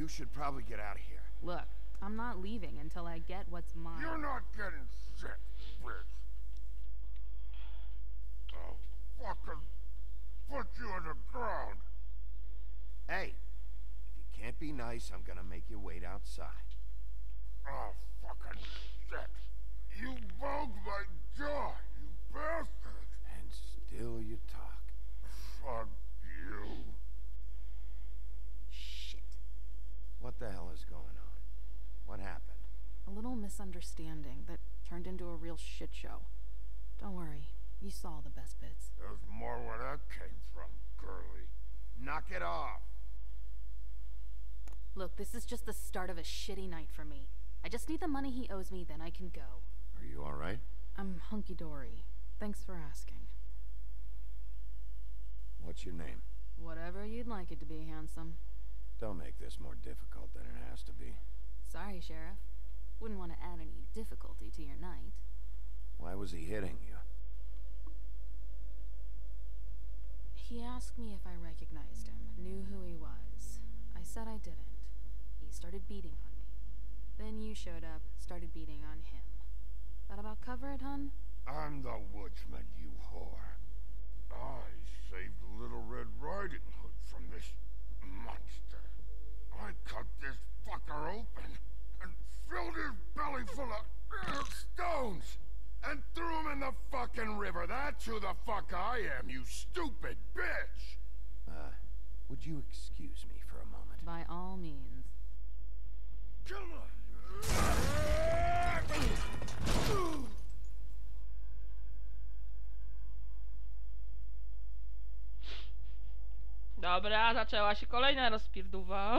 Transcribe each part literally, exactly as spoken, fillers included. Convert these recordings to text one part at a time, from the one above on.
You should probably get out of here. Look, I'm not leaving until I get what's mine. You're not getting shit, bitch. I'll fucking put you in the ground. Hey, if you can't be nice, I'm gonna make you wait outside. Oh, fucking shit. You bugged my jaw, you bastard. And still you talk. Fuck you. Shit. What the hell is going on? What happened? A little misunderstanding that turned into a real shit show. Don't worry, you saw the best bits. There's more where that came from, girly. Knock it off. Look, this is just the start of a shitty night for me. I just need the money he owes me, then I can go. Are you all right? I'm hunky-dory. Thanks for asking. What's your name? Whatever you'd like it to be, handsome. Don't make this more difficult than it has to be. Sorry, Sheriff. Wouldn't want to add any difficulty to your night. Why was he hitting you? He asked me if I recognized him, knew who he was. I said I didn't. He started beating on me. Then you showed up, started beating on him. That about cover it, hun? I'm the woodsman, you whore. I saved Little Red Riding Hood from this monster. I cut this fucker open and filled his belly full of uh, stones and threw him in the fucking river. That's who the fuck I am, you stupid bitch! Uh, would you excuse me for a moment? By all means. Come on! Dobra, zaczęła się kolejna rozpierduwa.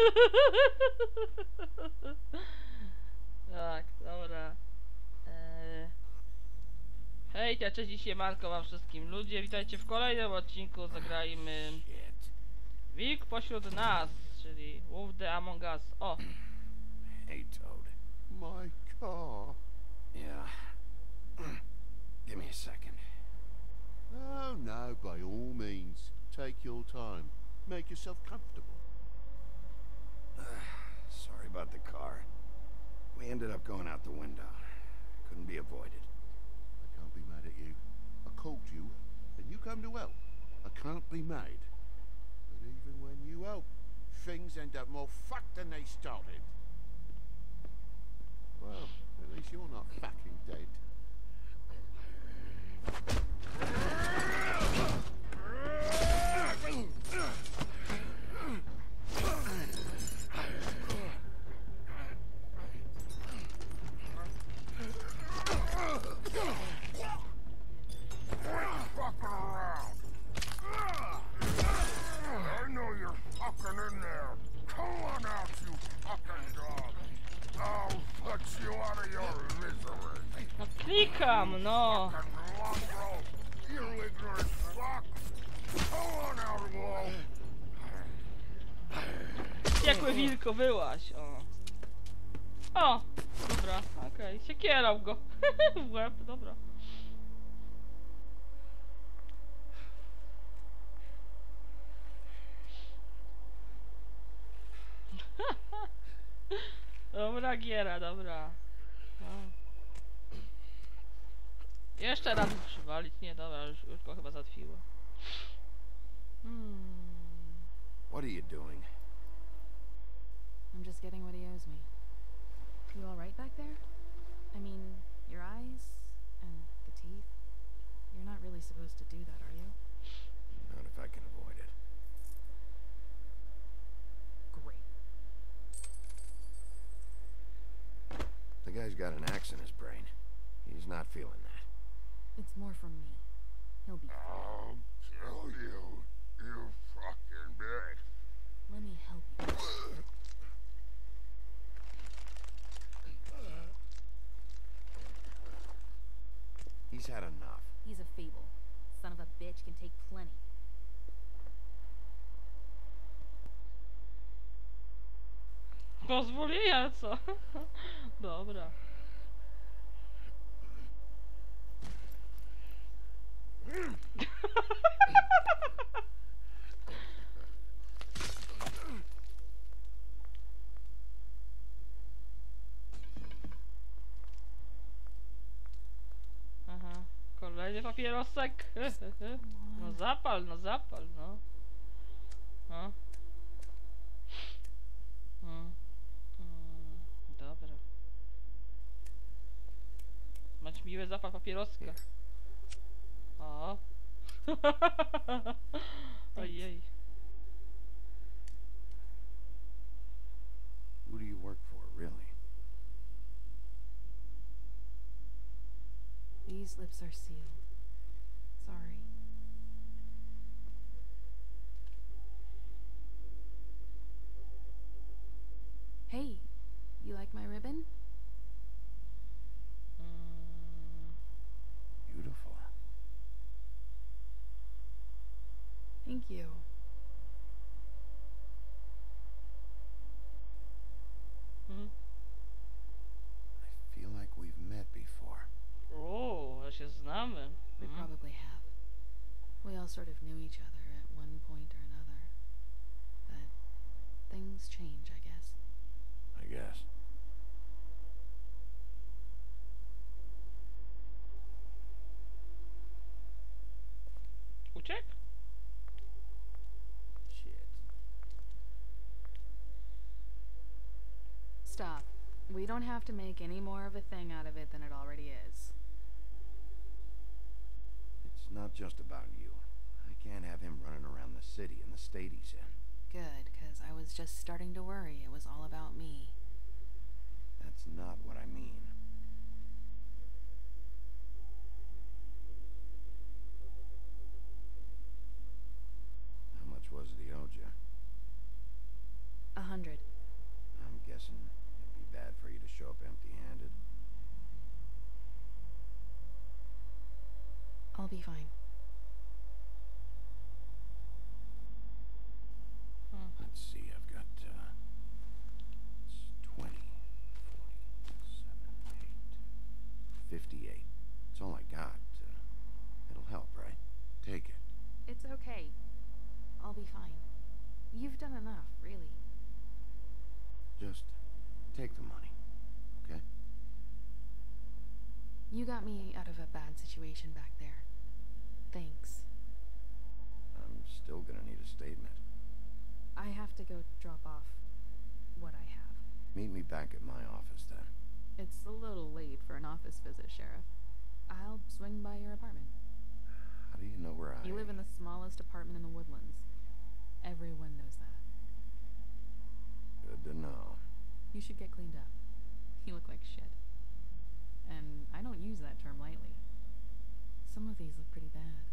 Tak, dobra. Eee... Hej, cześć, dzisiaj Marko wam wszystkim ludzie. Witajcie w kolejnym odcinku. Zagrajmy Wilk pośród nas, czyli Wolf the Among Us. O! Hey, Toad. My car. Yeah. Give me a second. Oh no, by all means. Take your time. Make yourself comfortable. Sorry about the car. We ended up going out the window. Couldn't be avoided. I can't be mad at you. I called you, and you come to help. I can't be mad. But even when you help, things end up more fucked than they started. Well, at least you're not fucking dead. Fucking around. I know you're fucking in there. Come on out, you fucking dog. I'll put you out of your misery. No klikam, no! Fucking mongrel. You ignorant fuck. Come on out, Wolf. Wściekłe wilko, wyłaź, o. O! Dobra, okej, okay. Siekierał go w łeb, dobra. Dobra giera, dobra. No. Jeszcze raz przywalić, nie, dobra, już, już go chyba zatwiło. Hmm. What are you doing? I'm just getting what he owes me. You all right back there? I mean, your eyes and the teeth? You're not really supposed to do that, are you? Not if I can avoid it. Great. The guy's got an axe in his brain. He's not feeling that. It's more from me. He'll be fine. I'll kill you, you fucking bitch. Let me help you. He's had enough. He's a fable. Son of a bitch can take plenty. Pozwolenia, co? Dobra. Kolejny papierosek. No zapal, no zapal, no. No. Mm. Mm. Dobra. Mać miły zapach papieroska. O. Ojej. Who do you work for, really? These lips are sealed. Sorry. Hey, you like my ribbon? Mm. Beautiful. Thank you. Mm. I feel like we've met before. O, ja się znamy. We Mm. probably have. We all sort of knew each other at one point or another. But things change, I guess. I guess. Uciekł? Shit. Stop. We don't have to make any more of a thing out of it than it already is. It's not just about you. I can't have him running around the city in the state he's in. Good, because I was just starting to worry it was all about me. That's not what I mean. How much was it he owed you? A hundred. I'm guessing it'd be bad for you to show up empty-handed. I'll be fine. Hmm. Let's see, I've got, uh, it's twenty, forty-seven, eight, fifty-eight. That's all I got. Uh, it'll help, right? Take it. It's okay. I'll be fine. You've done enough, really. Just take the money, okay? You got me out of a bad situation back there. Thanks. I'm still gonna need a statement. I have to go drop off what I have. Meet me back at my office then. It's a little late for an office visit, Sheriff. I'll swing by your apartment. How do you know where I... You live in the smallest apartment in the Woodlands. Everyone knows that. Good to know. You should get cleaned up. You look like shit. And I don't use that term lightly. Some of these look pretty bad.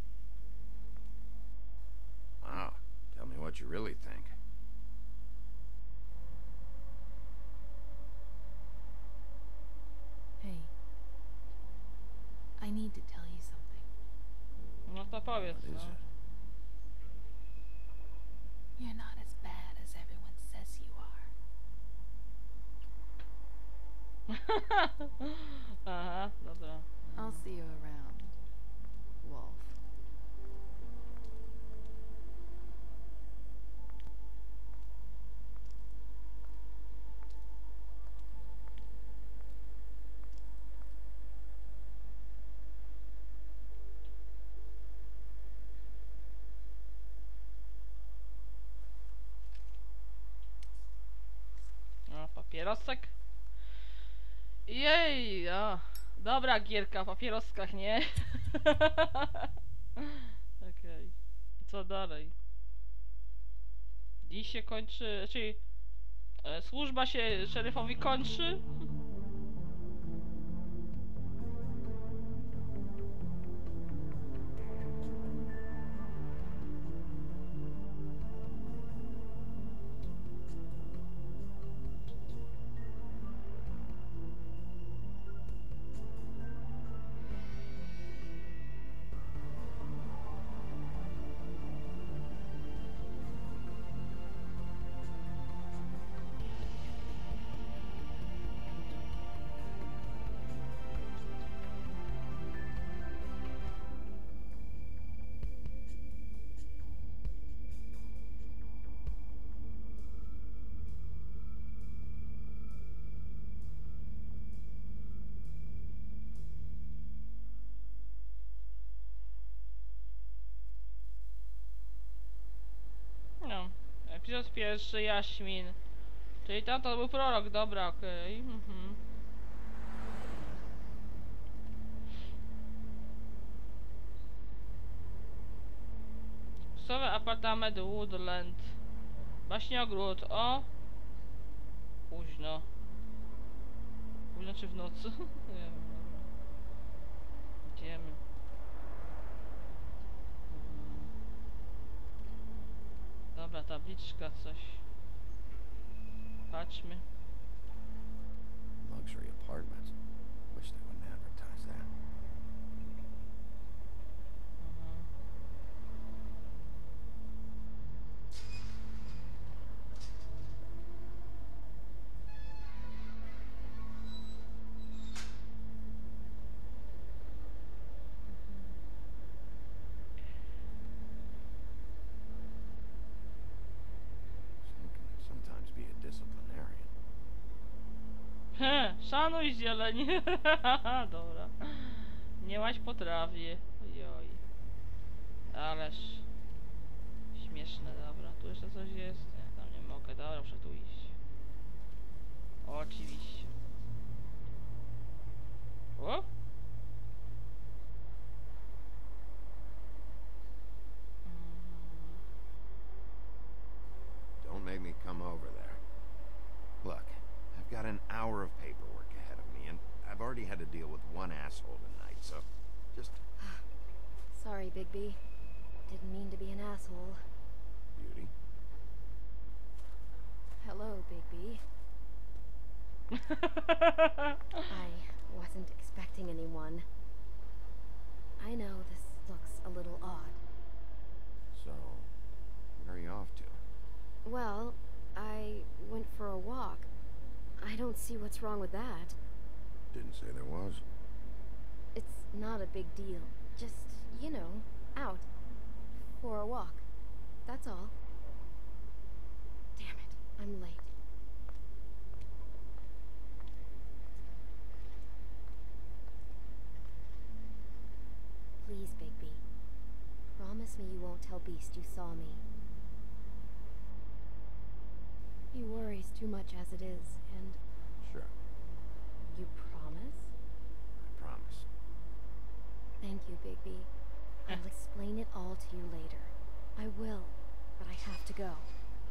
Wow. Tell me what you really think. Hey. I need to tell you something. No to powiedz, What is no. it? You're not as bad as everyone says you are. Aha, dobra. I'll see you around, Wolf. No, papierosek. Jej, o. Dobra gierka o papieroskach, nie? Okej. Okay. Co dalej? Dziś się kończy, czyli e, służba się szeryfowi kończy. tysiąc pierwszy, Jaśmin. Czyli tam to był prorok, dobra, okej. Okay. Mhm. Sowy apartament Woodland. Baśniogród, o! Późno. Późno czy w nocy? Nie wiem, dobra. Idziemy. Mhm. Dobra, tabliczka, coś. Patrzmy. Luxury apartment. Wish they wouldn't advertise that. Mhm. Some can sometimes be a disciplinarian. He, szanuj zieleń. Dobra. Nie łaź po trawie. Ojoj. Ależ. Śmieszne, dobra. Tu jeszcze coś jest? Nie, tam nie mogę. Dobra, muszę tu iść. Oczywiście. O? Don't make me come over there. Look, I've got an hour of paperwork ahead of me, and I've already had to deal with one asshole tonight, so just Sorry, Bigby. Didn't mean to be an asshole. beauty. Hello, Bigby. I wasn't expecting anyone. I know this looks a little odd. So, where are you off to? Well, I went for a walk. I don't see what's wrong with that. Didn't say there was. It's not a big deal. Just, you know, out. For a walk. That's all. Damn it, I'm late. Please, Bigby. Promise me you won't tell Beast you saw me. He worries too much as it is, and Sure, you promise? I promise. Thank you, Bigby. I'll explain it all to you later. I will, but I have to go.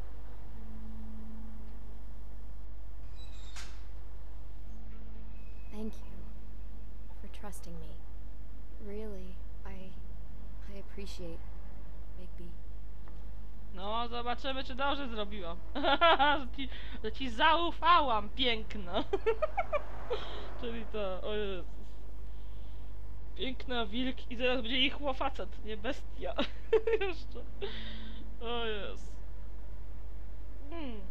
Thank you for trusting me. Really, I I appreciate Bigby. No, zobaczymy, czy dobrze zrobiłam. że, ci, że ci zaufałam, piękna. Czyli to, o Jezus. Piękna wilk i zaraz będzie ich facet, nie bestia. Jeszcze. O Jezu. Hmm.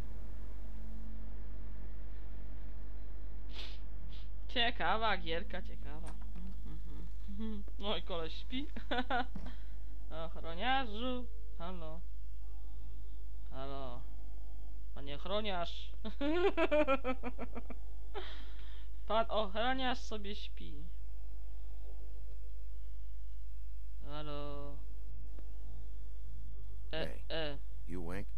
Ciekawa gierka, ciekawa. No i koleś śpi. Ochroniarzu. Halo. Halo. Panie ochroniarz. Pan ochroniarz sobie śpi. Halo. E, Hey. e. You wink?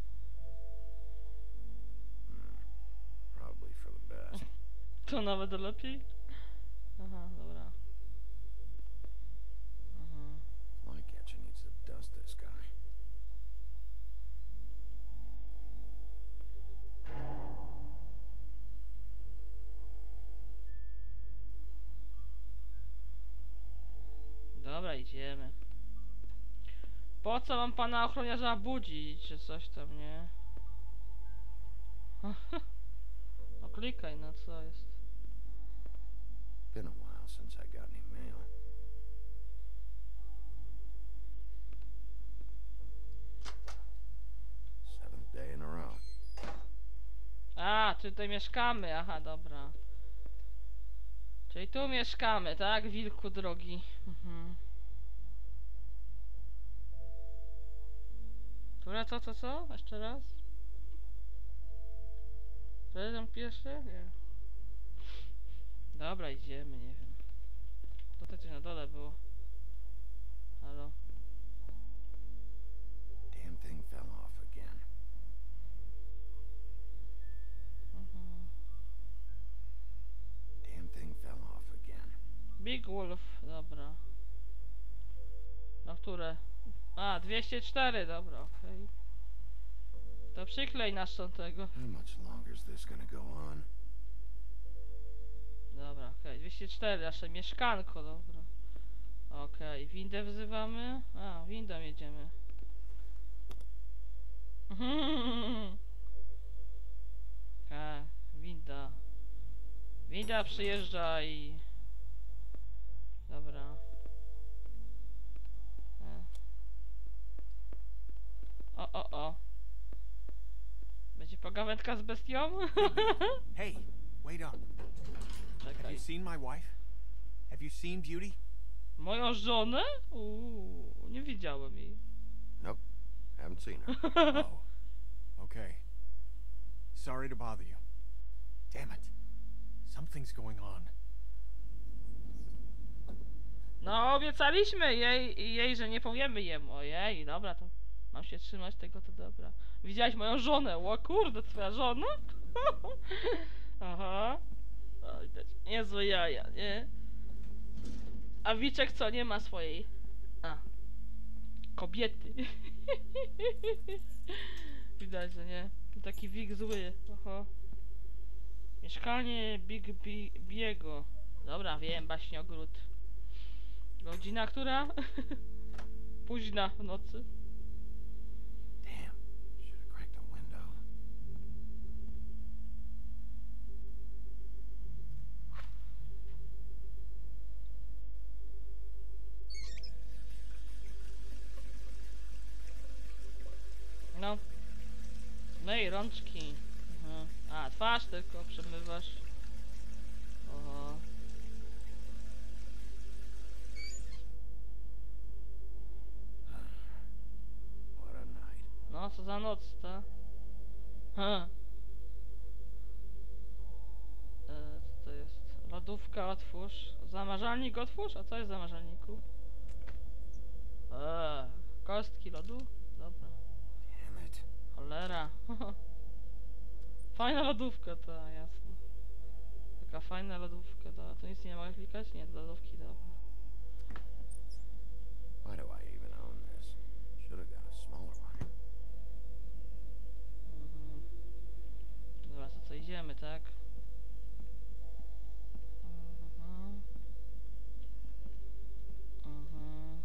Hmm. Probably for the best. To nawet lepiej? Aha, dobra. Aha. Flycatcher needs to dust this guy. Dobra, idziemy. Po co mam pana ochroniarza budzić, czy coś tam, nie? No klikaj, no co jest? Been a while since I got any mail. Seventh day in a row. A, czy tutaj mieszkamy? Aha, dobra. Czyli tu mieszkamy, tak? Wilku drogi. Mhm. Dobra, co, co, co? Jeszcze raz? Co jest tam pierwsze? Nie. Dobra, idziemy, nie wiem. Tutaj coś na dole było. Halo? Damn thing fell off again. Wolf, dobra. Na które? A, dwieście cztery, dobra, okej. Okay. To przyklej nasz są tego. How much longer is this gonna go on? Dobra, okej, okay. dwieście cztery, nasze mieszkanko, dobra. Okej, okay. Windę wzywamy. A, windą jedziemy. A, winda. Winda przyjeżdża i... Dobra. E. O, o, o. Będzie pogawędka z bestią? Hey, wait up. Have Czekaj. you seen my wife? Have you seen Beauty? Moją żonę? Uuu, nie widziałem jej. Nope. Haven't seen her. Oh, okay. Sorry to bother you. Damn it. Something's going on. No, obiecaliśmy jej, jej, że nie powiemy jemu. Ojej, dobra, to mam się trzymać tego, to dobra. Widziałeś moją żonę? O kurde, twoja żona? Aha. O, widać. Niezłe jaja, nie? A Wiczek co? Nie ma swojej... A. Kobiety. Widać, że nie? Taki Wik zły. Oho. Mieszkanie Big Biego. Dobra, wiem, baśniogród. Godzina, która? Późna w nocy. Damn. Should have cracked a window. No. Myj rączki. Aha. A, twarz tylko przemywasz. Oho. What a night. No, co za noc, ta? Ha. E, co to jest? Lodówka otwórz. Zamarzalnik otwórz? A co jest w zamarzalniku? Eee, kostki lodu? Dobra. Damn it. Cholera. Fajna lodówka, ta, jasne. Taka fajna lodówka, ta. Tu nic nie mogę klikać? Nie, do lodówki, dobra. Why do I even own this? Should have got a smaller one. Mhm. Dobra, to co, idziemy, tak? Mhm. Mhm.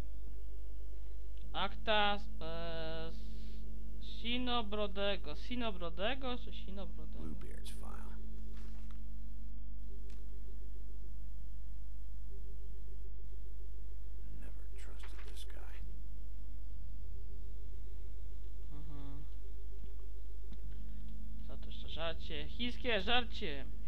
Akta e, Sinobrodego. Sinobrodego czy Sinobrodego? Bluebeard's file. Never trusted this guy. Mhm. Co to jeszcze? Żarcie. Chińskie żarcie.